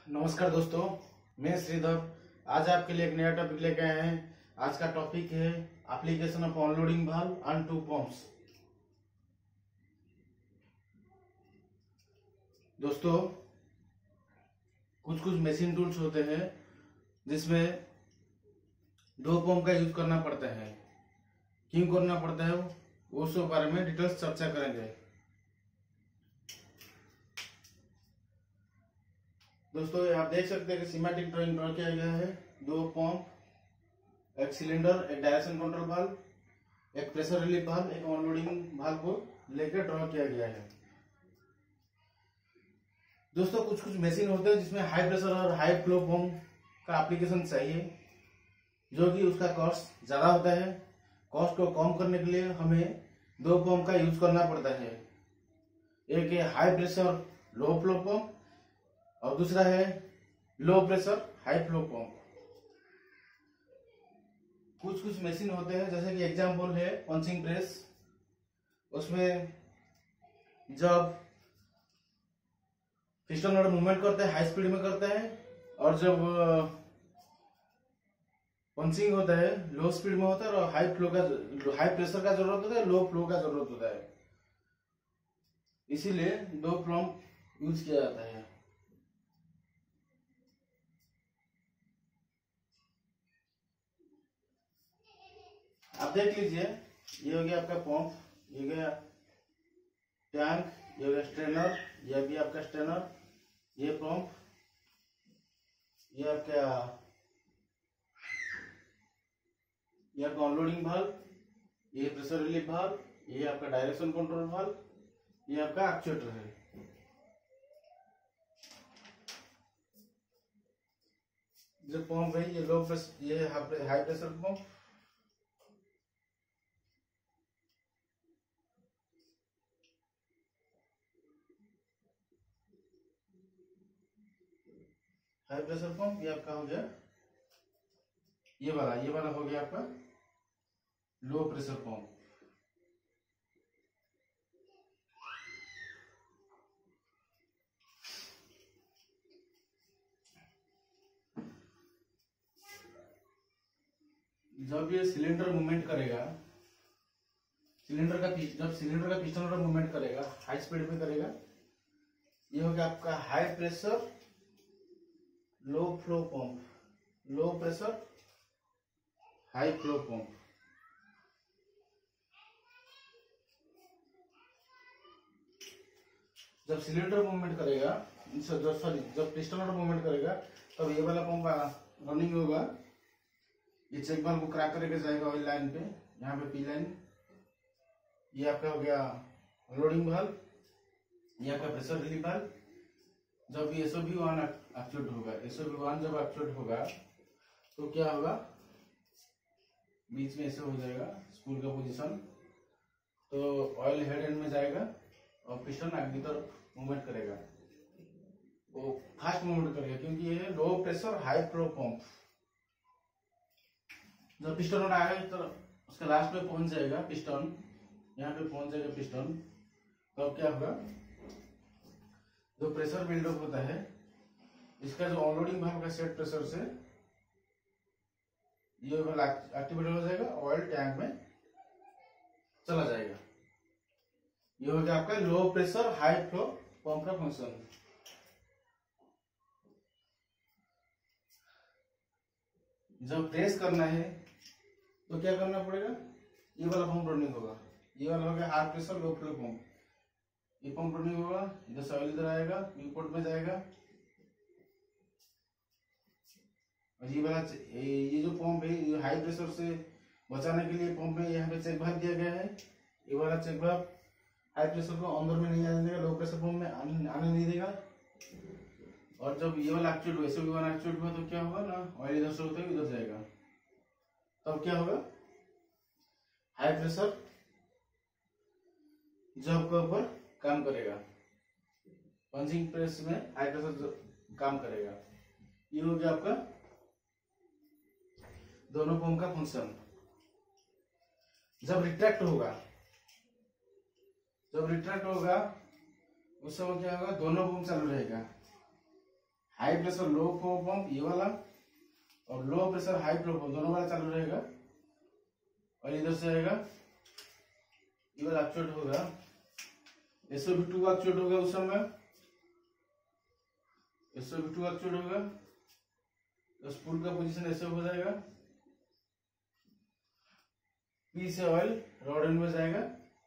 नमस्कार दोस्तों, मैं श्रीधर। आज आपके लिए एक नया टॉपिक लेके आए हैं। आज का टॉपिक है application of unloading valve on two pumps. दोस्तों, कुछ मशीन टूल्स होते हैं जिसमें दो पंप का यूज करना पड़ता है। क्यों करना पड़ता है वो सब बारे में डिटेल्स चर्चा करेंगे। दोस्तों, आप देख सकते हैं कि स्कीमेटिक ड्राइंग ड्रॉ किया गया है। दो पंप, एक सिलेंडर, एक डायरेक्शन कंट्रोल वाल्व, एक प्रेशर रिलीफ वाल्व, एक अनलोडिंग वाल्व को लेकर ड्रॉ किया गया है। दोस्तों, कुछ मशीन होते हैं जिसमें हाई प्रेशर और हाई फ्लो पंप का एप्लीकेशन चाहिए, जो कि उसका कॉस्ट ज्यादा होता है। कॉस्ट को कम करने के लिए हमें दो पंप का यूज करना पड़ता है। एक है high pressure low flow pump और दूसरा है low pressure high flow pump. कुछ मशीन होते हैं, जैसे कि एग्जांपल है पंचिंग प्रेस। उसमें जब पिस्टन रोड मूवमेंट करते हैं, हाई स्पीड में करते हैं, और जब पंचिंग होता है लो स्पीड में होता है, और हाई प्रेशर का जरूरत होता है, लो फ्लो का जरूरत होता है। इसीलिए दो पंप यूज किया जाता है। आप देख लीजिए, ये हो गया आपका पंप, ये हो गया टैंक, ये हो गया स्ट्रेनर, ये भी आपका स्ट्रेनर, ये पंप, ये आपका अनलोडिंग वाल्व, ये प्रेशर रिलीफ वाल्व, ये आपका डायरेक्शन कंट्रोल वाल्व, ये आपका एक्चुएटर है। जो पंप है ये लो प्रेशर, ये high pressure pump. High pressure pump ये आपका हो गया, ये वाला हो गया आपका लो प्रेशर पंप। जब ये सिलेंडर मूवमेंट करेगा, जब सिलेंडर का पिस्टन रोटर मूवमेंट करेगा, हाई स्पीड में करेगा, ये हो गया आपका high pressure low flow pump, low pressure high flow pump. जब सिलेंडर मूवमेंट करेगा, जब पिस्टन रोटर मूवमेंट करेगा, तब ये वाला पंप रनिंग होगा। ये चेक वाल्व को क्रैक करके जाएगा ऑयल लाइन पे, यहाँ पे पी लाइन। ये आपका हो गया लोडिंग वाल्व, ये आपका प्रेशर रिलीफ वाल्व। जब ये SOV1 एक्चुएट होगा, SOV1 जब एक्चुएट होगा तो क्या होगा, बीच में ऐसे हो जाएगा स्पूल का पोजीशन, तो ऑयल हेड एंड में जाएगा और पिस्टन आगे तरफ मूवमेंट करेगा। वो फास्ट मूवमेंट करेगा क्योंकि ये low pressure high flow pump. जब पिस्टन रोड आएगा तो उसके लास्ट में पहुंच जाएगा पिस्टन, यहाँ पे पहुंच जाएगा पिस्टन, तो अब क्या होगा, जो प्रेशर बिल्डअप होता है, इसका जो अनलोडिंग वाल्व का सेट प्रेशर से ये वाला एक्टिवेट हो जाएगा, ऑयल टैंक में चला जाएगा। ये हो गया आपका low pressure high flow pump का फंक्शन। जब प्रेस करना है तो क्या करना पड़ेगा, ये वाला पंप रनिंग होगा, ये वाला हो गया high pressure low flow pump. ये पंप रनिंग होगा, इधर से ऑयल इधर आएगा, पोर्ट में जाएगा, और ये वाला ये जो पंप है, ये हाई प्रेशर से बचाने के लिए पंप में यहाँ पे चेक वाल्व दिया गया है। ये वाला चेक वाल्व हाई प्रेशर को अंदर में नहीं आने देगा, लो प्रेशर पंप में आने नहीं देगा। और जब ये वाला एक्चुएट हुआ, SOV1 एक्चुएट हुआ, तो क्या होगा ना, ऑयल इधर से होते हुए इधर जाएगा, तब क्या होगा, हाई प्रेशर जब के ऊपर काम करेगा, पंचिंग प्रेस में हाई प्रेशर काम करेगा। ये हो गया आपका दोनों पंप का फंक्शन। जब रिट्रैक्ट होगा उस समय क्या होगा, दोनों पंप चालू रहेगा, high pressure low flow pump ये वाला, और low pressure high flow pump दोनों वाला चालू रहेगा। और इधर से आएगा ये वाला एक्चुएट होगा, SOV2 का एक्चुएट होगा उस समय, SOV2 का एक्चुएट होगा, तो स्पूल का पोजीशन ऐसे हो जाएगा। P से ऑयल रॉड एंड में जाएगा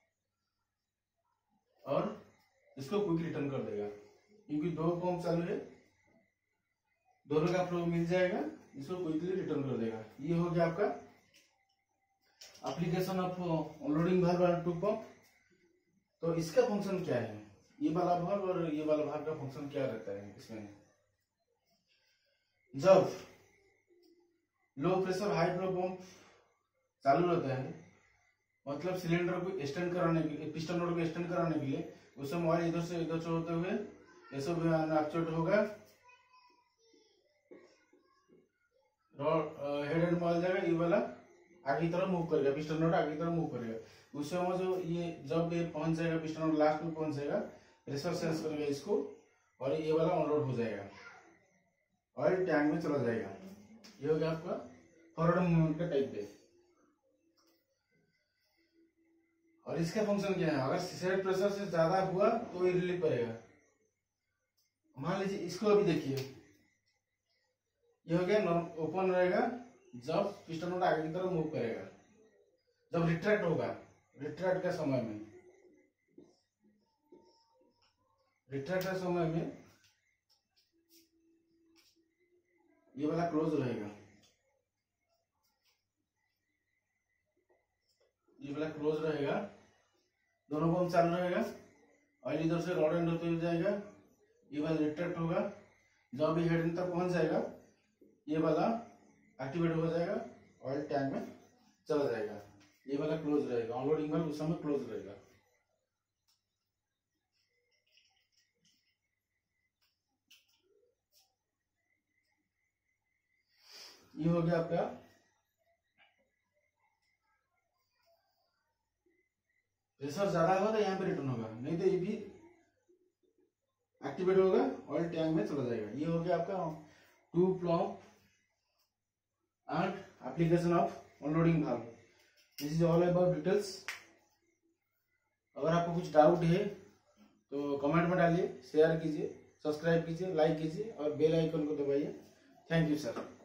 और इसको क्विक रिटर्न कर देगा, क्योंकि दो पंप चालू है, दोनों का फ्लो मिल जाएगा, इसको क्विकली रिटर्न कर देगा। ये हो गया आपका एप्लीकेशन ऑफ अनलोडिंग वाल्व और टू पंप। तो इसका फंक्शन क्या है, ये वाला वाल्व और ये वाला वाल्व का फंक्शन क्या रहता है इसमें? जब low pressure high flow pump चालू रहता है, मतलब सिलेंडर को एक्सटेंड कराने के लिए, पिस्टन रोड को एक्सटेंड कराने के लिए, उस समय ऑयल इधर से इधर होते हुए SOV एक्चुएट होगा, हेड एंड ऑयल जाएगा, ये वाला आगे की तरफ मूव करेगा, पिस्टन रोड आगे की तरफ मूव करेगा। उस समय जो ये जब ये पहुंच जाएगा, पिस्टन रोड लास्ट में पहुंच जाएगा, प्रेशर सेंस करेगा इसको, और ये वाला अनलोड हो जाएगा, ऑयल टैंक में चला जाएगा। ये हो गया आपका फॉरवर्ड मूवमेंट का टाइप है। और इसका फंक्शन क्या है, अगर सेट प्रेशर से ज्यादा हुआ तो ये रिलीफ करेगा। मान लीजिए इसको अभी देखिए, ये हो गया ओपन रहेगा जब पिस्टन रोड आगे की तरफ मूव करेगा, जब रिट्रैक्ट होगा, रिट्रैक्ट के समय में, रिट्रैक्ट के समय में ये वाला क्लोज रहेगा, ये वाला क्लोज रहेगा, दोनों पंप चालू रहेगा, ऑयल इधर से रॉड एंड होते जाएगा, ये वाला रिट्रैक्ट होगा, जब भी हेड एंड तक पहुंच जाएगा, ये वाला एक्टिवेट हो जाएगा, ऑयल टैंक में चला जाएगा, ये वाला क्लोज रहेगा, अनलोडिंग वाल्व उस समय क्लोज रहेगा। ये हो गया आपका प्रेशर ज्यादा होगा तो यहाँ पे रिटर्न होगा, नहीं तो ये भी एक्टिवेट होगा, ऑयल टैंक में चला जाएगा। ये हो गया आपका two pump and application of unloading valve. This is all about details. अगर आपको कुछ डाउट है तो कमेंट में डालिए, शेयर कीजिए, सब्सक्राइब कीजिए, लाइक कीजिए और बेल आइकन को दबाइए। Thank you sir.